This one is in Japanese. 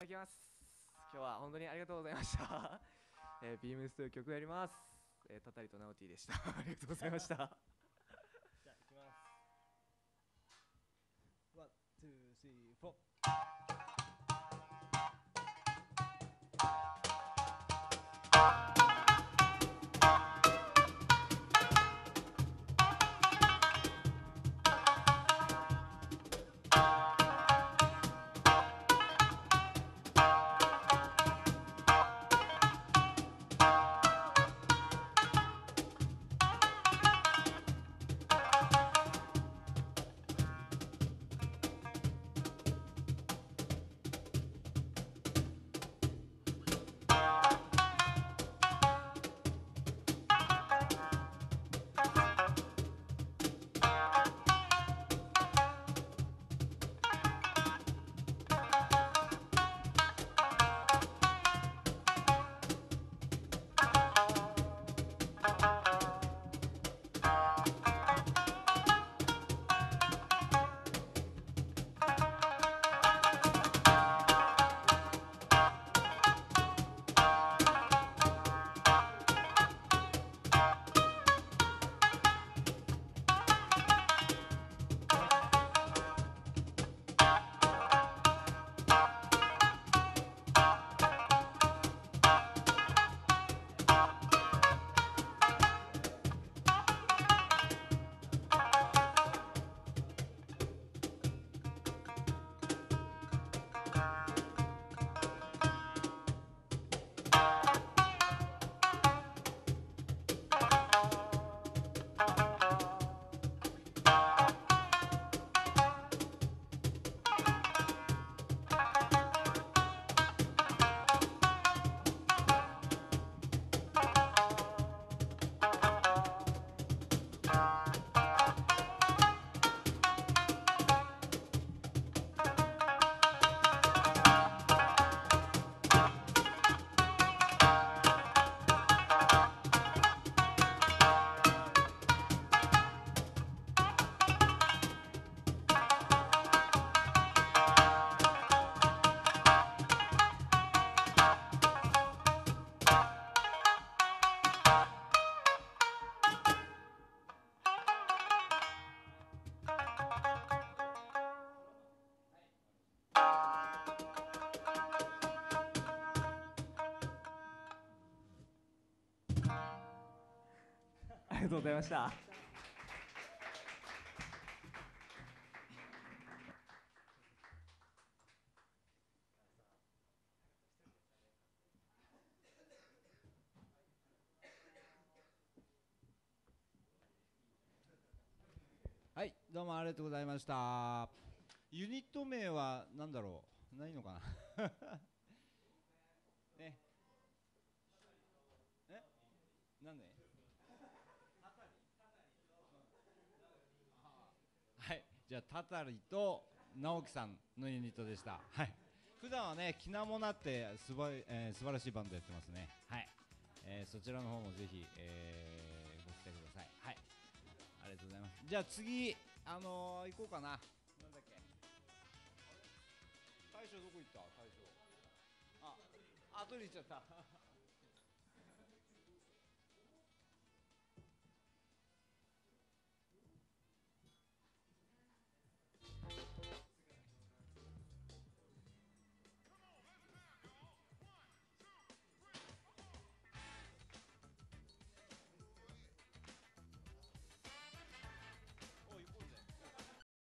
ただきます。今日は本当にありがとうございました。ビームスという曲をやります。タタリとナオティでした。ありがとうございました。じゃあ、いきます。ワン、ツー、スリー、フォー。ありがとうございました。 はい、どうもありがとうございました。ユニット名は何だろう、ないのかなね。なんではい、じゃあタタリと直樹さんのユニットでした。はい。普段はね、キナモナって素晴らしいバンドやってますね。はい。そちらの方もぜひ、ご期待ください。はい。ありがとうございます。じゃあ次、行こうかな。なんだっけ。大将どこ行った？大将。あ、後に行っちゃった。